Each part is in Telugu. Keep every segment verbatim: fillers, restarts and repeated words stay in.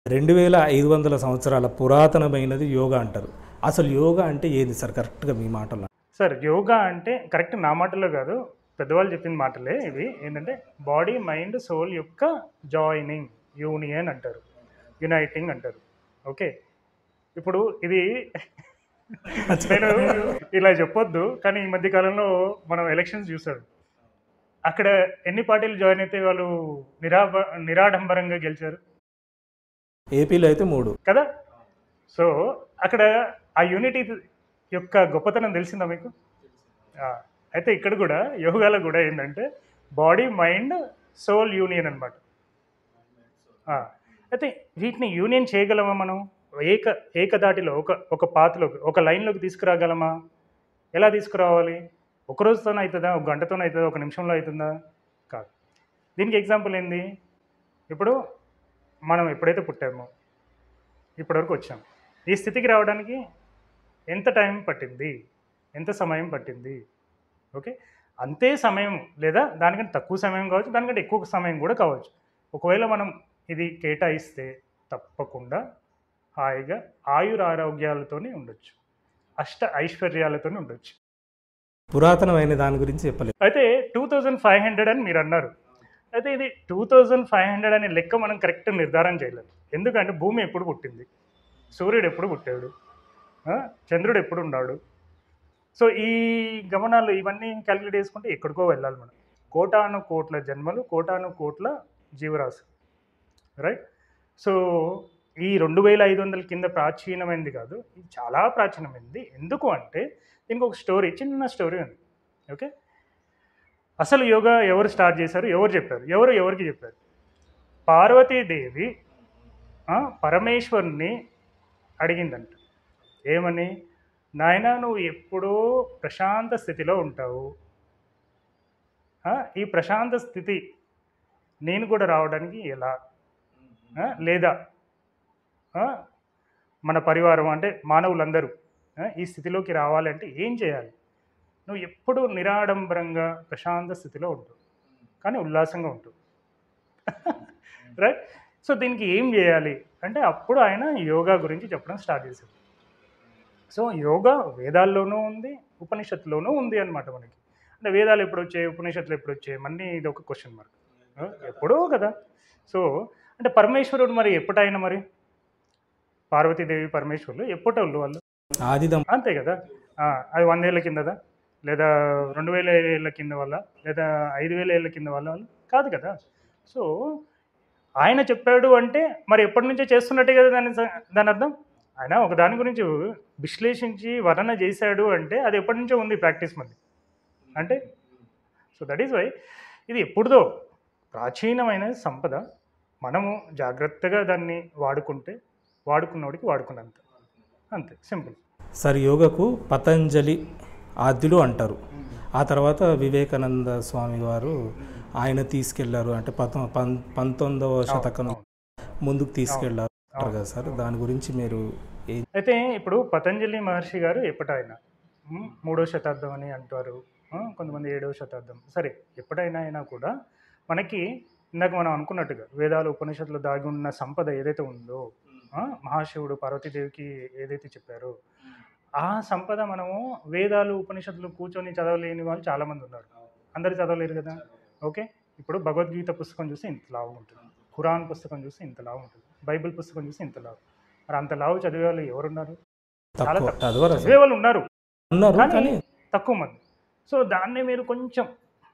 రెండు వేల ఐదు వందల సంవత్సరాల పురాతనమైనది యోగా అంటారు. అసలు యోగా అంటే ఏంది సార్ కరెక్ట్‌గా మీ మాటల్లో? సార్ యోగా అంటే కరెక్ట్ నా మాటల్లో కాదు, పెద్దవాళ్ళు చెప్పిన మాటలే ఇవి. ఏంటంటే బాడీ, మైండ్, సోల్ యొక్క జాయినింగ్, యూనియన్ అంటారు, యునైటింగ్ అంటారు. ఓకే, ఇప్పుడు ఇది నేను ఇలా చెప్పొద్దు, కానీ ఈ మధ్య కాలంలో మనం ఎలక్షన్స్ చూసాడు. అక్కడ ఎన్ని పార్టీలు జాయిన్ అయితే వాళ్ళు నిరాభ నిరాడంబరంగా గెలిచారు ఏపీలో అయితే మూడు కదా. సో అక్కడ ఆ యూనిటీ యొక్క గొప్పతనం తెలిసిందా మీకు? ఆ, అయితే ఇక్కడ కూడా యోగాలో కూడా ఏంటంటే బాడీ, మైండ్, సోల్ యూనియన్ అనమాట. అయితే వీటిని యూనియన్ చేయగలమా మనం? ఏక ఏకదాటిలో ఒక ఒక పాత్రలోకి, ఒక లైన్లోకి తీసుకురాగలమా? ఎలా తీసుకురావాలి? ఒక రోజుతోనే అవుతుందా? ఒక గంటతోనే అవుతుందా? ఒక నిమిషంలో అవుతుందా? కాదు. దీనికి ఎగ్జాంపుల్ ఏంది? ఇప్పుడు మనం ఎప్పుడైతే పుట్టామో ఇప్పటివరకు వచ్చాం, ఈ స్థితికి రావడానికి ఎంత టైం పట్టింది, ఎంత సమయం పట్టింది? ఓకే, అంతే సమయం లేదా దానికంటే తక్కువ సమయం కావచ్చు, దానికంటే ఎక్కువ సమయం కూడా కావచ్చు. ఒకవేళ మనం ఇది కేటాయిస్తే తప్పకుండా హాయిగా ఆయుర ఆరోగ్యాలతోనే ఉండొచ్చు, అష్ట ఐశ్వర్యాలతోనే ఉండొచ్చు. పురాతనమైన దాని గురించి చెప్పలేదు. అయితే టూ థౌజండ్ ఫైవ్ హండ్రెడ్ అని మీరు అన్నారు. అయితే ఇది టూ థౌజండ్ ఫైవ్ హండ్రెడ్ అనే లెక్క మనం కరెక్ట్ నిర్ధారణ చేయలేదు. ఎందుకంటే భూమి ఎప్పుడు పుట్టింది, సూర్యుడు ఎప్పుడు పుట్టాడు, ఆ, చంద్రుడు ఎప్పుడు ఉన్నాడు. సో ఈ గమనాలు ఇవన్నీ క్యాలిక్యులేట్ చేసుకుంటే ఎక్కడికో వెళ్ళాలి మనం. కోటాను కోట్ల జన్మలు, కోటాను కోట్ల జీవరాశి, రైట్. సో ఈ రెండు వేల ఐదు వందల కింద ప్రాచీనమైనది కాదు, ఇది చాలా ప్రాచీనమైనది. ఎందుకు అంటే దీనికి ఒక స్టోరీ, చిన్న స్టోరీ ఉంది. ఓకే, అసలు యోగా ఎవరు స్టార్ట్ చేశారు, ఎవరు చెప్పారు, ఎవరు ఎవరికి చెప్పారు? పార్వతీదేవి ఆ, పరమేశ్వరుని అడిగిందంట. ఏమని? నాయన, నువ్వు ఎప్పుడూ ప్రశాంత స్థితిలో ఉంటావు, ఆ, ఈ ప్రశాంత స్థితి నేను కూడా రావడానికి ఎలా? ఆ, లేదా ఆ, మన పరివారం అంటే మానవులందరూ ఆ, ఈ స్థితిలోకి రావాలంటే ఏం చేయాలి? నువ్వు ఎప్పుడు నిరాడంబరంగా ప్రశాంత స్థితిలో ఉంటావు, కానీ ఉల్లాసంగా ఉంటావు, రైట్. సో దీనికి ఏం చేయాలి అంటే అప్పుడు ఆయన యోగా గురించి చెప్పడం స్టార్ట్ చేశారు. సో యోగా వేదాల్లోనూ ఉంది, ఉపనిషత్తులోనూ ఉంది అనమాట. మనకి అంటే వేదాలు ఎప్పుడు వచ్చాయి, ఉపనిషత్తులు ఎప్పుడు వచ్చాయి, మళ్ళీ ఇది ఒక క్వశ్చన్ మార్క్. ఎప్పుడో కదా. సో అంటే పరమేశ్వరుడు మరి ఎప్పుడైనా, మరి పార్వతీదేవి పరమేశ్వరులు ఎప్పటోళ్ళు వాళ్ళు? ఆదిదం అంతే కదా. ఆ, అది వందేళ్ల కిందదా, లేదా రెండు వేల ఏళ్ళ కింద వల్ల, లేదా ఐదు వేల ఏళ్ళ కింద వల్ల వాళ్ళు కాదు కదా. సో ఆయన చెప్పాడు అంటే మరి ఎప్పటి నుంచో చేస్తున్నట్టే కదా దాని దాని అర్థం. ఆయన ఒక దాని గురించి విశ్లేషించి వర్ణన చేశాడు అంటే అది ఎప్పటి నుంచో ఉంది ప్రాక్టీస్ మళ్ళీ అంటే. సో దట్ ఈస్ వై ఇది ఎప్పుడుదో ప్రాచీనమైన సంపద. మనము జాగ్రత్తగా దాన్ని వాడుకుంటే వాడుకున్నవాడికి వాడుకున్నంత, అంతే, సింపుల్. సార్ యోగకు పతంజలి ఆద్యులు అంటారు. ఆ తర్వాత వివేకానంద స్వామి వారు ఆయన తీసుకెళ్లారు, అంటే పత పం పంతొమ్మిదవ శతకం ముందుకు తీసుకెళ్లారు అంటారు కదా సార్, దాని గురించి మీరు ఏం? అయితే ఇప్పుడు పతంజలి మహర్షి గారు ఎప్పటైనా ఉమ్, మూడో శతాబ్దం అని అంటారు, ఆ, కొంతమంది ఏడవ శతాబ్దం, సరే ఎప్పుడైనా అయినా కూడా మనకి ఇందాక మనం అనుకున్నట్టుగా వేదాలు ఉపనిషత్తులు దాగి ఉన్న సంపద ఏదైతే ఉందో, ఆ, మహాశివుడు పార్వతీదేవికి ఏదైతే చెప్పారో ఆ సంపద మనము వేదాలు ఉపనిషత్తులు కూర్చొని చదవలేని వాళ్ళు చాలామంది ఉన్నారు. అందరు చదవలేరు కదా. ఓకే, ఇప్పుడు భగవద్గీత పుస్తకం చూసి ఇంత లావు ఉంటుంది, ఖురాన్ పుస్తకం చూసి ఇంత లావు ఉంటుంది, బైబిల్ పుస్తకం చూసి ఇంత లావు. మరి అంత లావు చదివే వాళ్ళు ఎవరున్నారు? చాలా తక్కువ తక్కువ. చదవరు అసలు. చదివే వాళ్ళు ఉన్నారు ఉన్నారు కానీ కానీ తక్కువ మంది. సో దాన్ని మీరు కొంచెం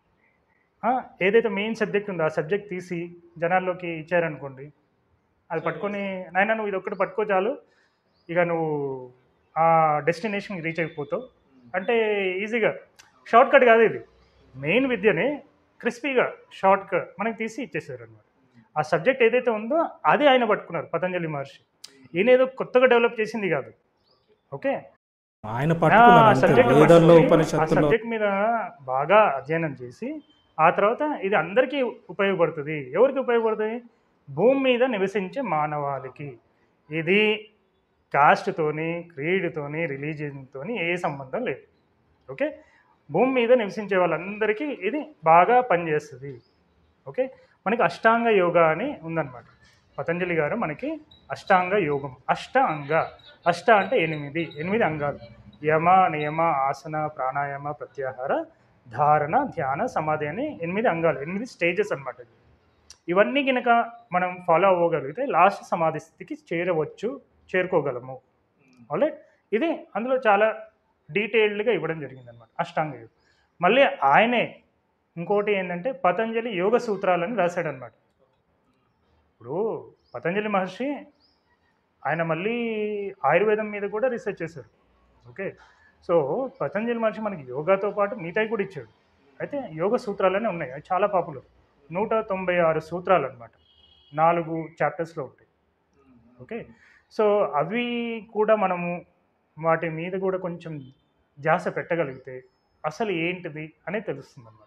ఆ, ఏదైతే మెయిన్ సబ్జెక్ట్ ఉందో ఆ సబ్జెక్ట్ తీసి జనాల్లోకి ఇచ్చారనుకోండి, అది పట్టుకొని నాయన నువ్వు ఇది ఒక్కటి పట్టుకో చాలు, ఇక నువ్వు ఆ డెస్టినేషన్ రీచ్ అయిపోతావు అంటే ఈజీగా. షార్ట్ కట్ కాదు ఇది, మెయిన్ విద్యని క్రిస్పీగా షార్ట్ కట్ మనకి తీసి ఇచ్చేసారు అనమాట. ఆ సబ్జెక్ట్ ఏదైతే ఉందో అది ఆయన పట్టుకున్నారు పతంజలి మహర్షి. ఈయన ఏదో కొత్తగా డెవలప్ చేసింది కాదు. ఓకే, ఆయన ఆ పట్టుకున్నారు అంతే. సబ్జెక్ట్ వేదాల్లో పట్టుకొని ఆ ఉపనిషత్తుల్లో సబ్జెక్ట్ మీద బాగా అధ్యయనం చేసి ఆ తర్వాత ఇది అందరికీ ఉపయోగపడుతుంది. ఎవరికి ఉపయోగపడుతుంది? భూమి మీద నివసించే మానవాళికి. ఇది కాస్ట్తోని, క్రీడ్తోని, రిలీజియన్తోని ఏ సంబంధం లేదు. ఓకే, భూమి మీద నివసించే వాళ్ళందరికీ ఇది బాగా పనిచేస్తుంది. ఓకే, మనకి అష్టాంగ యోగా అని ఉందన్నమాట. పతంజలి గారు మనకి అష్టాంగ యోగం, అష్ట అంగ, అష్ట అంటే ఎనిమిది, ఎనిమిది అంగాలు, యమ నియమ ఆసన ప్రాణాయామ ప్రత్యాహార ధారణ ధ్యాన సమాధి అని ఎనిమిది అంగాలు, ఎనిమిది స్టేజెస్ అనమాట. ఇవన్నీ కనుక మనం ఫాలో అవ్వగలిగితే లాస్ట్ సమాధి స్థితికి చేరవచ్చు, చేరుకోగలము. ఆల్రైట్, ఇది అందులో చాలా డీటెయిల్డ్గా ఇవ్వడం జరిగింది అనమాట అష్టాంగ యోగం. మళ్ళీ ఆయనే ఇంకోటి ఏంటంటే పతంజలి యోగ సూత్రాలని రాశాడనమాట. ఇప్పుడు పతంజలి మహర్షి ఆయన మళ్ళీ ఆయుర్వేదం మీద కూడా రీసెర్చ్ చేశారు. ఓకే, సో పతంజలి మహర్షి మనకి యోగాతో పాటు మిగతాయి కూడా ఇచ్చాడు. అయితే యోగ సూత్రాలనే ఉన్నాయి, అవి చాలా పాపులర్. నూట తొంభై ఆరు సూత్రాలు అనమాట, నాలుగు చాప్టర్స్లో ఉంటాయి. ఓకే, సో అవి కూడా మనము వాటి మీద కూడా కొంచెం ధ్యాస పెట్టగలిగితే అసలు ఏంటిది అనేది తెలుస్తుంది అన్నమాట.